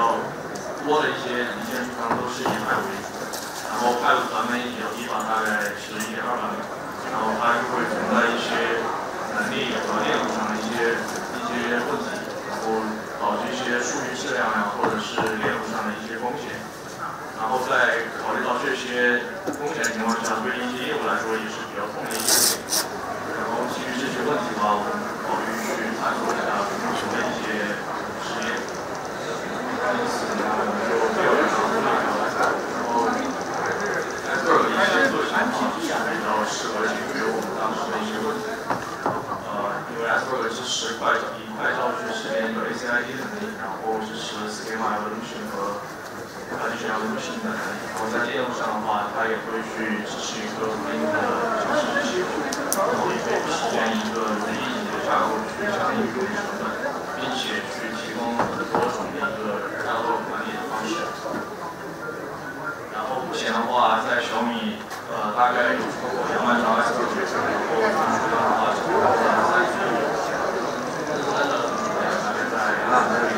较多的一些零件数量都是以Hive为主，然后Hive版本也有1把大概是1.2版本，然后它就会存在一些能力和链路上的一些问题，然后导致一些数据质量呀，或者是链路上的一些风险。然后在考虑到这些风险的情况下，对一些业务来说也是比较痛的一些点。然后基于这些问题的话，我们考虑去探索一下目前的一些实验。因此呢，我们就调研了这个，然后Iceberg的一些特性其实是比较适合解决我们当时的一些问题。因为 Iceberg 支持以快照去实现一个 ACID 能力，然后支持 Schema Evolution 和Partition Evolution 的能力。然后在链路上的话，它也会去支持一个对应的程式支持，然后也可以实现一个一级的架构去降低运营成本，并且去提供很多种的一个架构管理的方式。然后目前的话，在小米大概有超过2万张 Iceberg， 然后总数量的话超过3G，大概在2万多里。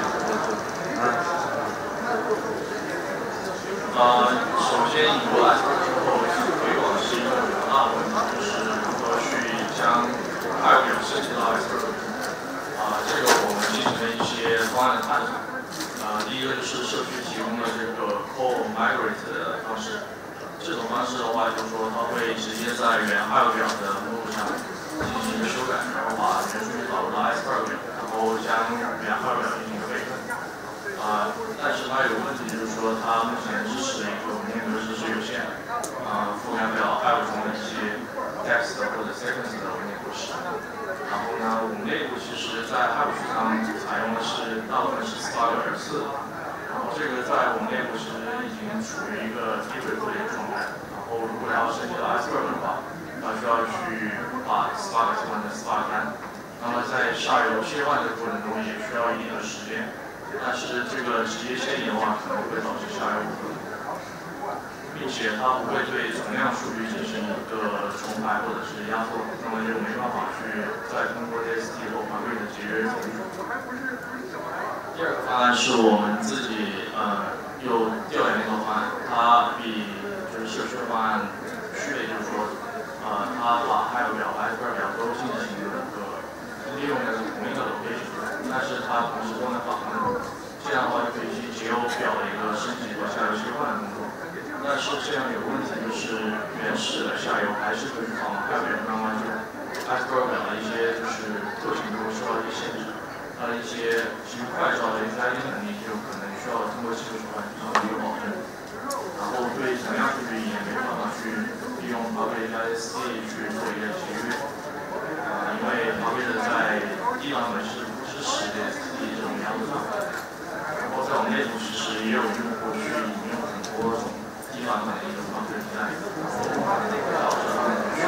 首先引入 Iceberg 之后，推广是一个比较大的问题，就是如何去将Hive表升级到 Iceberg。这个我们进行了一些方案的探索。第一个就是社区提供的这个 Core Migrate 的方式。这种方式的话，就是说它会直接在原Hive表的目录上进行一个修改，然后把原数据导入到 Iceberg 表，然后将原Hive表进行一个备份。但是它有个问题，就是说它目前支持的一个文件格式是有限的，覆盖不了Hive中的一些 text 或者 sequence 的文件格式。然后呢，我们内部其实在Hive上采用的是大部分是Spark 2.4，然后这个在我们内部其实已经处于一个低回复的一个状态。然后如果要升级到 Iceberg 的话，它需要去把 Spark 切换成 Spark 3，那么在下游切换的过程中也需要一定的时间。但是这个直接迁移的话，可能会导致下游误读，并且它不会对存量数据进行一个重排或者是压缩，那么就没办法去再通过 DST 或团队的节约存储。第二个方案是我们自己又调研了一个方案，它比就是社区的方案区别就是说，它把Hive表、Iceberg表都进行了一个利用的是同一个 location。但是它同时都能保存，这样的话就可以去节油表的一个升级和下游切换的工作。但是这样有个问题，就是原始的下游还是会仿Hive表上就Iceberg表的一些就是特性都会受到一些限制，它的一些基于快照的 ACID 能力就可能需要通过技术手段进行一个保证。然后对存量数据也没办法去利用Parquet加 ST 去做一个节约，因为Parquet在低版本是支持的这种压缩算法，然后在我们内部其实也有用户去引用很多种低版本的一种方式替代，然后导致他们去。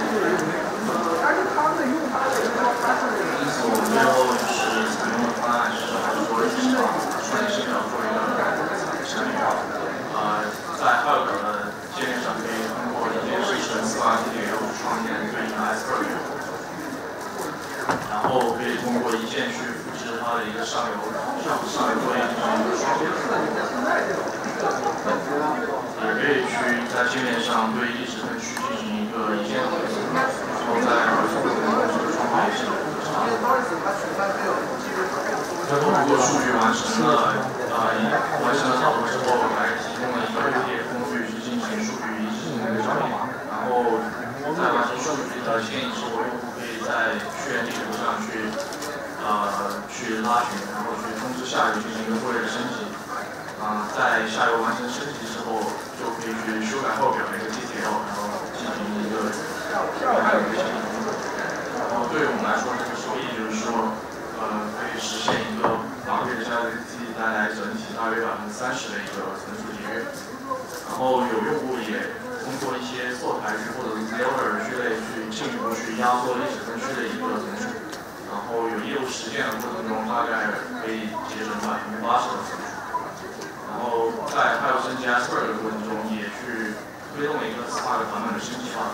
因此我们最后就是采用的方案是，还是说是把双眼视表做一个产品化。在Hive表的界面上可以通过一键生成4.6创建对应的 Iceberg，然后可以通过一键去复制它的一个上游作业进行一个双键，也可以去在界面上对历史分区进行一个一键回溯，然后在回溯过程中去创造一些差异。最后，如果数据完成了导入之后，还提供了一个UTF工具去进行数据一致性的一个交易，然后在完成数据的迁移之后，用户可以在确认地图上去拉群，然后去通知下游进行一个作业的升级。在下游完成升级之后，就可以去修改后表的一个 detail， 然后进行一个然后对于我们来说，这个收益就是说，可以实现一个Parquet加 ST 带来整体大约30%的一个存储节约。然后有用户也通过一些错排序或者是 Zero 序列去进一步去压缩历史分区的一个存储。然后有业务实践的过程中，大概可以节省80%的存储。然后在Hive升级 Iceberg 的过程中，也去推动了一个 Spark 版本的升级化。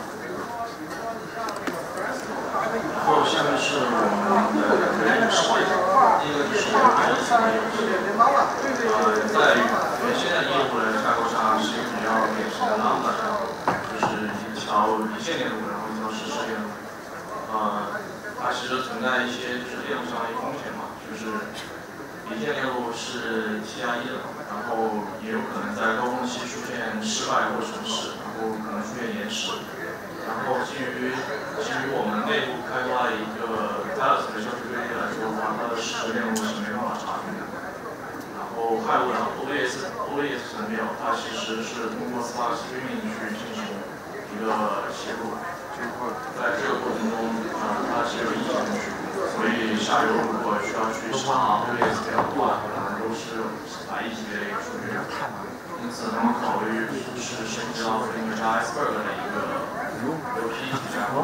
然后下面是我们的人员实例，第一个就是我们第一次的游戏。 在原先的业务的架构上是一个比较典型的 lambda 架构，就是一条离线链路，然后一条实时链路。它其实存在一些就是链路上的一个风险嘛，就是离线链路是 T+1的，然后也有可能在高峰期出现失败或损失，然后可能出现延迟。然后基于我们内部开发的一个 Pilot 的消息规律来说的话，它的实时链路是没办法查询的。然后Hive的 OAS 层表，它其实是通过 Smart Streaming 去进行一个协作。在这个过程中，它是有异常的区别，所以下游如果需要去查 OAS 表的话，可能都是100亿级别的一个数据量。因此，他们考虑是升级到那个叫 Iceberg 的一个 UP 架构。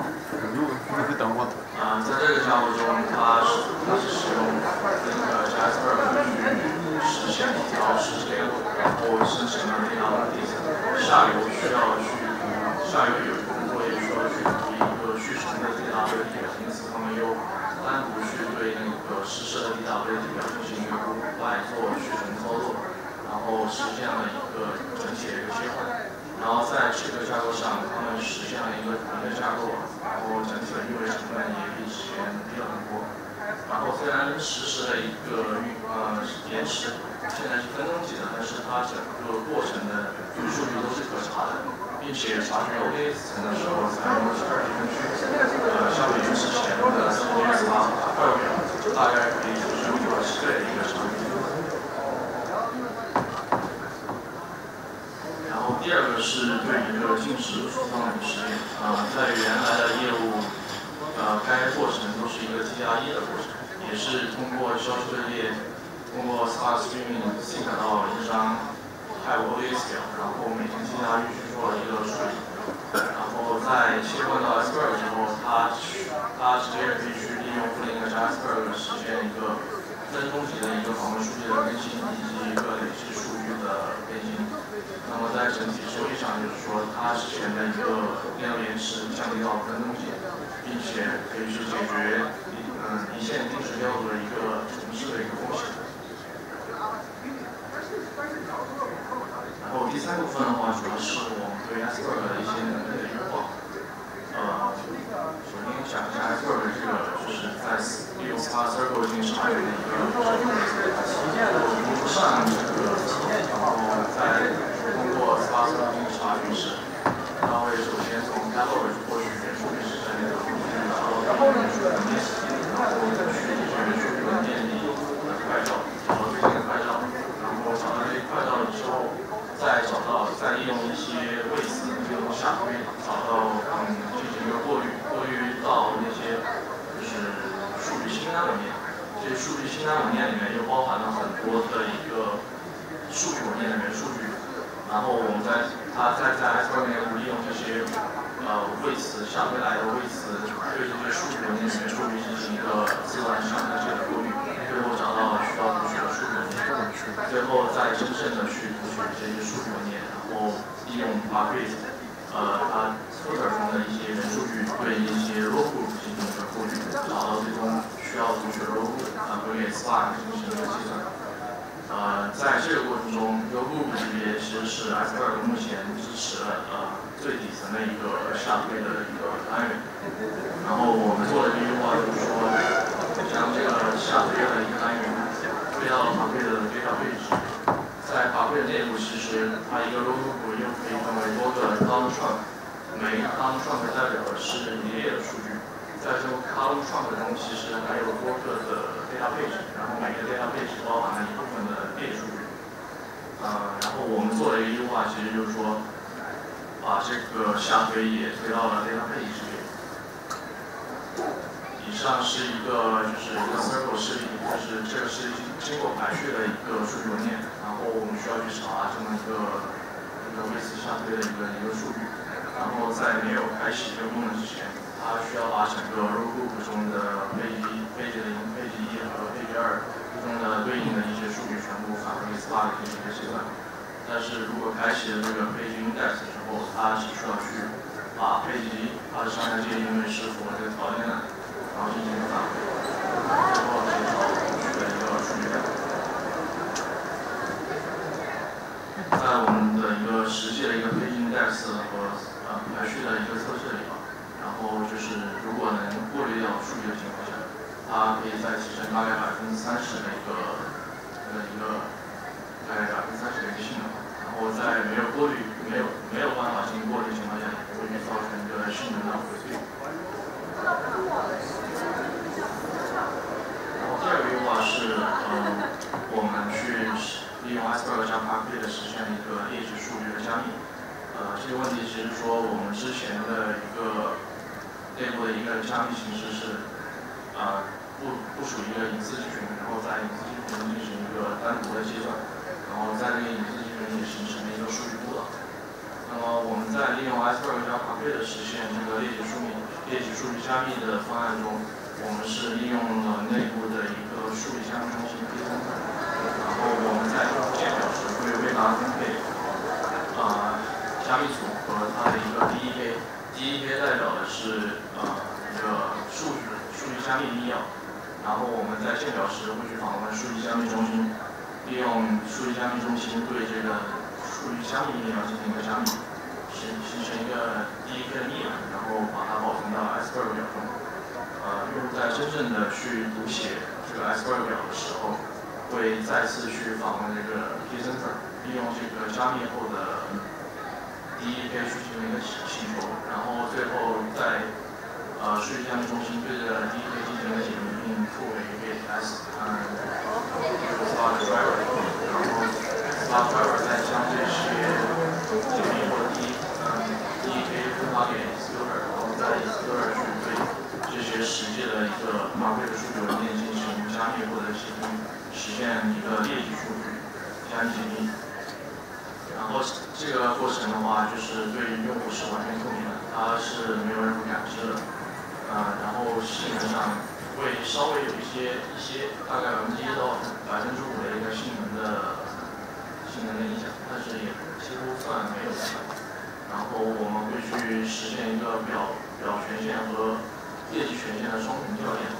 在这个架构中，它是使用那个 Iceberg 去实现一条实时链路，然后生成了data。下游有一部分作业需要去读一个续成的data表，因此他们又单独去对那个实时的data表进行一个来做续成操作，然后实现了一个整体的一个切换。然后在这个架构上，他们实现了一个统一的架构，然后整体的运维成本也比之前低了很多。然后虽然实时的一个延迟现在是分钟级的，但是它整个过程的数据都是可查的，并且查询 OAS 层的时候采用了12级分区，相比于之前的3GS 2表，大概可以就是有7倍的一个差距。然后第二个是对一个进食输放的实验，在原来的业务，该过程都是一个 T+1的过程，也是通过消息队列，通过 Smart Streaming sync 到一张Hive OAS 表，然后每天 T+1去做一个处理，然后在切换到 Iceberg 之后，它直接可以去利用附近的 Iceberg 实现一个分钟级的一个访问数据的更新，以及一个累计数据的更新。那么在整体收益上，就是说它实现的一个链路延迟降低到分钟级，并且可以去解决离线定时调度的一个重置的一个风险。然后第3部分的话，主要是我们对 Iceberg 的一些能力的优化。首先讲一下 Iceberg 这个，就是在利用 Smart Circle 进行查询的一个上这个，然后再通过 Smart Circle 进行查询时，它会首先从 Gallery 获取原数据时的那个数据，然后原数据文件，然后去原数据文件里的快照，找到最近的快照，然后找到这些快照了之后，再利用一些位词，利用下推找到进行一个过滤到那些就是数据清单文件。这些数据清单文件里面又包含了很多的一个数据文件的原数据，然后我们在 Iceberg 内部利用这些位词下推来的位词，对这些数据文件的原数据进行一个自动上的这个过滤，最后找到需要读取的数据文件，最后再真正的去读取这些数据文件，然后利用 Parquet 它 footer 中的一些原数据对一些 row group 进行一个过滤，找到最终需要读取的 row group， 对 Spark 进行一个计算。在这个过程中 ，row group 级别其实是 Iceberg 目前支持的最底层的一个下推的一个单元。然后我们做的一个优化就是说，将这个下推的一个单元推到Parquet的 database。在Parquet内部，其实它一个 row group 又可以分为多个 column trunk， 每一个 column trunk 代表的是一列的数据。在这个 column trunk 中，其实还有多个的 database， 然后每个 database 包含了一部分的列数据。然后我们做的一个优化，其实就是说，把这个下推也推到了 database 这边。以上是一个就是一个 circle 示例，就是这个是经过排序的一个数据文件，然后我们需要去查这么一个位词下推的一个数据，然后在没有开启这个功能之前，它需要把整个 row group 中的配置1和配置2中的对应的一些数据全部返回 Spark 进行一个计算。但是如果开启了这个配置 index 之后，它只需要去把配置它的上下界因为是符合这个条件的，然后进行返回，最后减少读取的一个数据量。 balance 和排序的一个测试里吧。然后就是如果能过滤掉数据的情况下，它可以再提升大概30%的一个大概30%的一个性能。然后在没有办法进行过滤的情况下，也不会造成一个性能的回退。然后第二个优化是我们去利用 Iceberg 加 Parquet 的实现一个列举数据的加密。这个问题其实说我们之前的一个内部的一个加密形式是部署一个隐私集群，然后在隐私集群进行一个单独的计算，然后在这个隐私集群里形成一个数据库的。那么我们在利用 Iceberg 加 Parquet 的实现这个列举数据加密的方案中，我们是利用了内部的一个数据加密中心 Hive， 然后我们在用户键表时会为它分配加密组和它的一个 DEK 代表的是一个数据加密密钥，然后我们在建表时会去访问数据加密中心，利用数据加密中心对这个数据加密密钥进行一个加密，形成一个 DEK 的密码，然后把它保存到 Iceberg 表中。用户在真正的去读写这个 Iceberg 表的时候，会再次去访问这个 Key Sensor， 利用这个加密后的DEK 去进行一个请求，然后最后在数据加密中心对这个 DEK 进行一个解密，并付给 Smart Driver， 然后 Smart Driver 再将这些解密或者DEK 分发给 Explorer， 然后在 Explorer 去对这些实际的一个Parquet的数据文件进行加密或者解密，实现一个列举数据加密解密。然后这个过程的话，就是对于用户是完全透明的，它是没有任何感知的。然后性能上会稍微有一些大概1%到5%的一个性能的影响，但是也几乎算没有的。然后我们会去实现一个表权限和业绩权限的双重校验。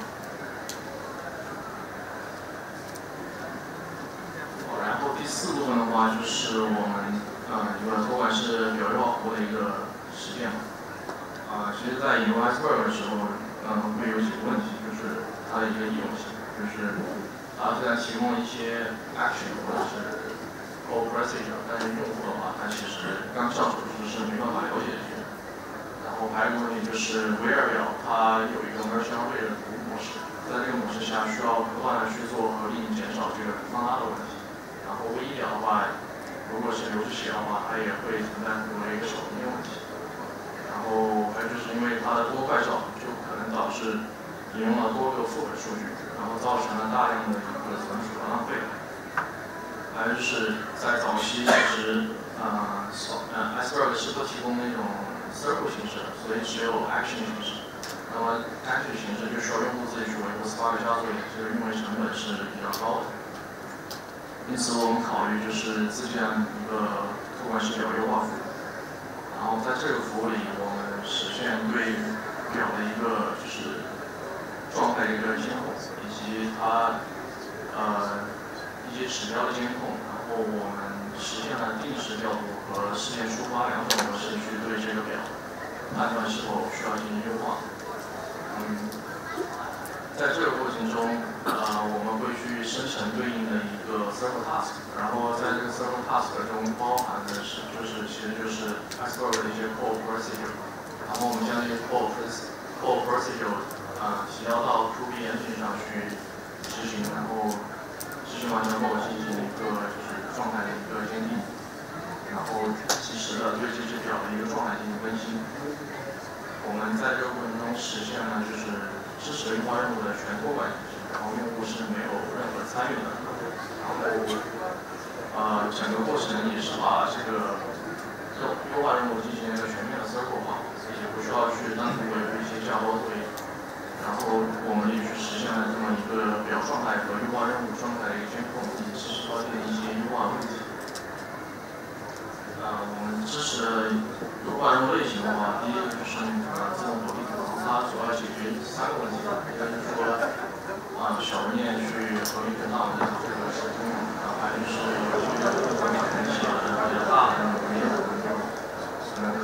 然后第4部分的话，就是我们一个托管式表优化服务的一个实践。其实在引入 Iceberg 的时候，会有几个问题，就是它的一个易用性，就是它虽然提供一些 action 或者是 call procedure， 但是用户的话，他其实刚上手时是没办法了解这些。然后还有一个问题就是 where 表它有一个 merge on where 的服务模式，在这个模式下需要不断的去做合并，减少这个放大的问题。然后唯一表的话，如果是流式写的话，它也会存在很多的一个守恒的问题。然后还有就是因为它的多快照，就可能导致引用了多个副本数据，然后造成了大量的一个存储的浪费。还有就是在早期其实Iceberg 是不提供那种 circle 形式的，所以只有 action 形式。那么 action 形式就需要用户自己去维护Spark 加作业，这个运维成本是比较高的。因此我们考虑就是自建一个托管式表优化服务。然后在这个服务里，我们实现对表的一个就是状态的一个监控，以及它一些指标的监控。然后我们实现了定时调度和事件触发2种模式去对这个表判断是否需要进行优化。在这个过程中，我们会去生成对应的一个 circle task， 然后在这个 circle task 中包含的其实就是 Iceberg 的一些 call procedure， 然后我们将这些 call procedure提交到 QB engine 上去执行，然后执行完成后进行一个就是状态的一个监定，然后及时的对这只表的一个状态进行更新。我们在这个过程中实现了就是支持优化任务的全托管形式，然后用户是没有任何参与的。然后整个过程也是把这个优化任务进行一个全面的 circle 化，也不需要去单独维护一些架包作业。然后我们也去实现了这么一个表状态和优化任务状态的一个监控，以及实时发现一些优化问题。我们支持的优化任务类型的话，第一个就是自动合并，它主要解决3个问题，一个就是说小文件去合并跟大文件这个是通用的，还有就是有些文件可能写的比较大的那种文件，可能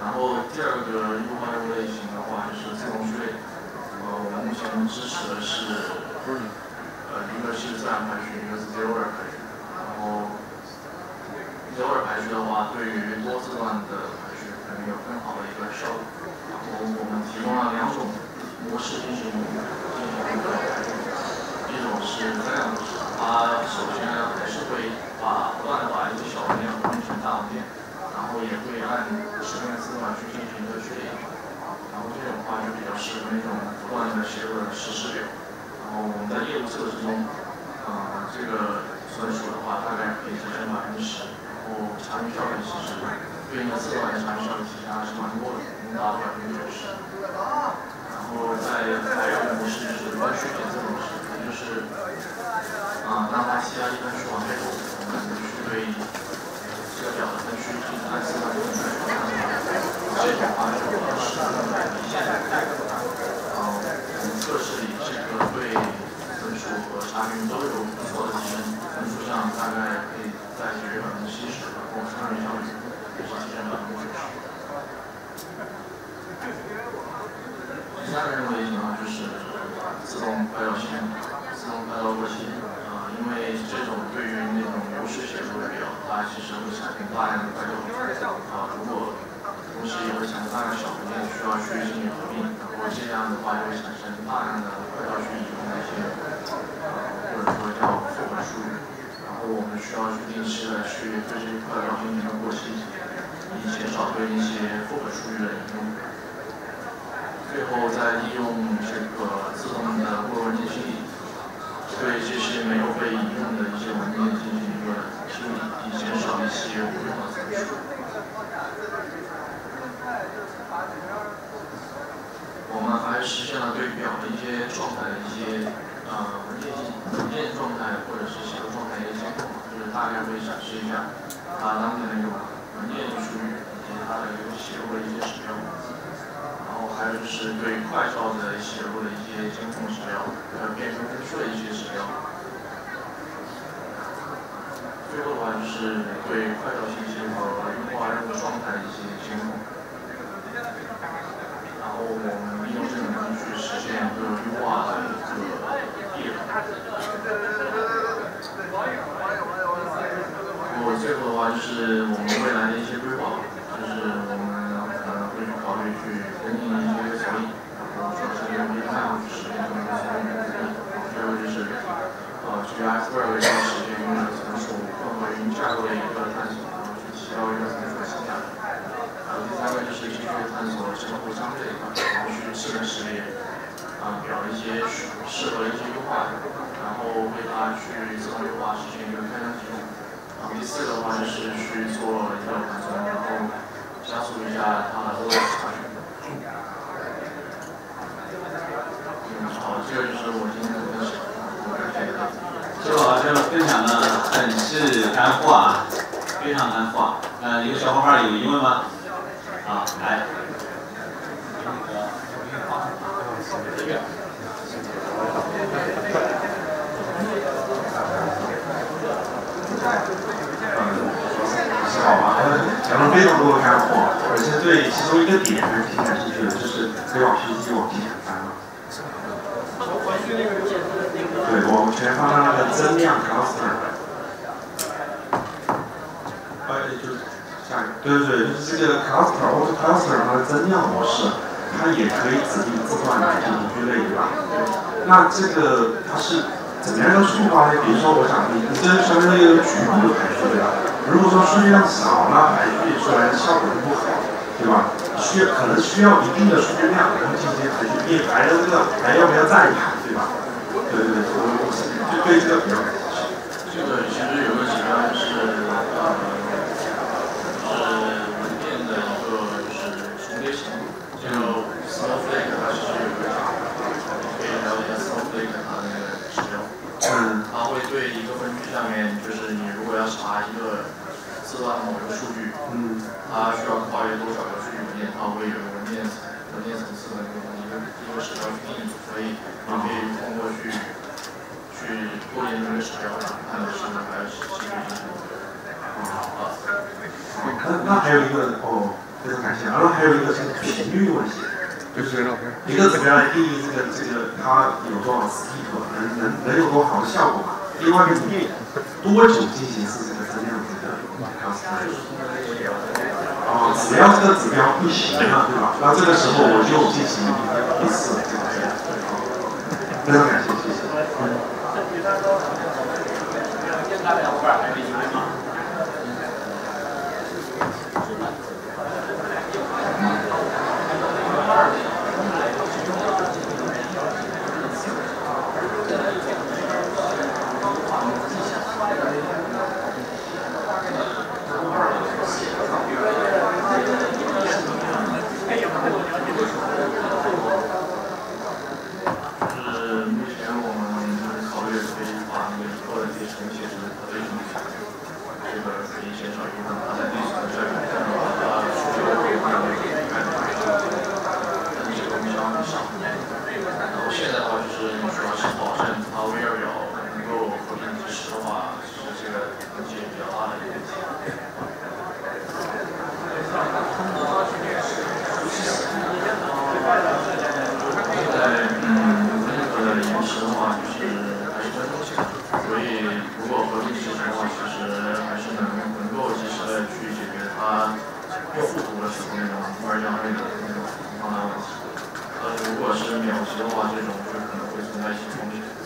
然后第二个优化任务类型的话就是自动序列，我们目前支持的是一个是自然排序，一个是 zero order 排序。然后 zero order 排序的话，对于多字段的排序可能有更好的一个效果。然后我们提供了2种模式进行一个排序，一种是增量模式，它首先呢还是会不断的把一些小文件合并成大文件。然后也会按使用字段去进行一个序列，然后这种话就比较适合那种不断的写入的实时表。然后我们在业务测试中，这个存储的话大概可以提升10%，然后查询效率其实对应的字段的查询效率其实还是蛮多的，能达到90%。然后还有一个模式就是分区检测模式，也就是当它其他一分区往下走，我们去对这个表的分区进行按字段进行分区，这种话就比较适合在离线的我们测试里这个对分数和查询都有不错的提升，分数上大概可以再节约70%，然后查询效率也是提升90%。第三个任务类型呢就是自动快照系统，自动快照过期。因为这种对于那种流式写入的表，它其实会产生大量的快照，如果同时也会产生大量小文件需要去进行合并，然后这样的话就会产生大量的快照去引用那些或者说叫副本数据，然后我们需要去定期的去对这些快照进行过期，以减少对那些副本数据的引用。最后再利用这个自动的过文件清理，对这些没有被引用的一些文件进行一个清理，以减少一些无用的存储。我们还实现了对表的一些状态的一些文件状态或者是写入状态的一些监控，就是大概会展示一下它当前的一个文件数据以及它的一个写入的一些指标。然后还有就是对快照的写入的一些监控指标，还有变更分数的一些指标。最后的话就是对快照信息和优化任务状态的一些监控。然后我们利用这种能力去实现一个优化的一个业务。然后最后的话就是我们未来的一些规划，就是我们可能会去考虑去跟进一些索引，然后主要是用这个项目去实现这么一个索引的目的。最后就是去 Iceberg 去实现一个存储混合云架构的一个探索，然后去提高一个存储的性价比。然后第三个就是继续探索智能互相这一块，然后去智能识别表的一些适合的一些优化，然后为它去自动优化实现一个开箱提供。然后第四个的话就是去做一个缓存，然后加速一下它的 OS 查询。好，这个就是我今天的分享。 周老师分享的很是干货啊，非常干货。有小伙伴有疑问吗？来。 好吧，讲了非常多的干货，而且对其中一个点还是挺感兴趣的，就是可以往学习往前翻了。对，往前翻到那个增量 cluster， 就是下一个，对，就是这个 cluster 它的增量模式，它也可以指定字段来进行分类，对吧？那这个它是怎么样的触发呢？比如说，我想你这相当于一个局部的排序，对吧？如果说数据量少，那排序出来的效果就不好，对吧？可能需要一定的数据量，然后进行排序，你排的这个还要不要再排，对吧？对，我就对这个比较感兴趣。 这个其实有个指标就是文件的一个就是重叠程度，这个 Snowflake 它其实有一个可以了解 Snowflake 它的那个指标。它会对一个分区下面，就是你如果要查一个字段某一个数据，它需要跨越多少个数据文件，它会有一个文件层次的一个指标去定义，所以你可以通过去构建这个指标，看的是还是继续进行。 那还有一个非常感谢。然后还有一个是频率问题，就是一个指标来定义这个它有多少 skip， 能有多好的效果嘛？另外一个多久进行一次这个增量这个 calculation？ 只要这个指标不行了，对吧？那这个时候我就进行一次这个增量。非常感谢，谢谢。 如果是秒级的话，这种就可能会存在一些风险。